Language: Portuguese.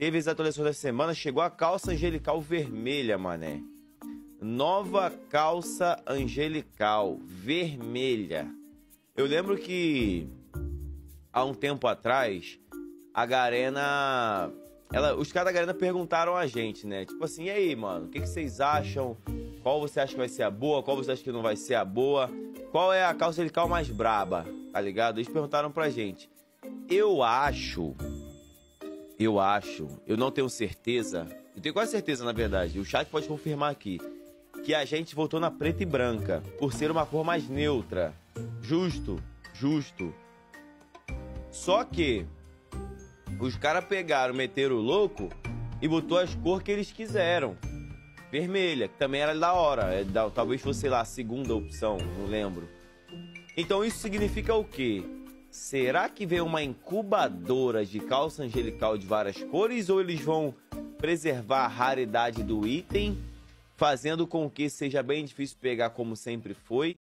teve as atualizações da semana, chegou a calça angelical vermelha, mané. Nova calça angelical vermelha. Eu lembro que há um tempo atrás, a Garena... os caras da Garena perguntaram a gente, né? Tipo assim, e aí, mano, o que vocês acham? Qual você acha que vai ser a boa? Qual você acha que não vai ser a boa? Qual é a calça angelical mais braba? Tá ligado? Eles perguntaram pra gente. Eu não tenho certeza, eu tenho quase certeza, na verdade, o chat pode confirmar aqui, que a gente votou na preta e branca, por ser uma cor mais neutra. Justo. Só que os caras pegaram, meteram o louco e botou as cores que eles quiseram. Vermelha, que também era da hora, talvez fosse, sei lá, a segunda opção, não lembro. Então isso significa o quê? Será que vem uma incubadora de calça angelical de várias cores ou eles vão preservar a raridade do item, fazendo com que seja bem difícil pegar como sempre foi?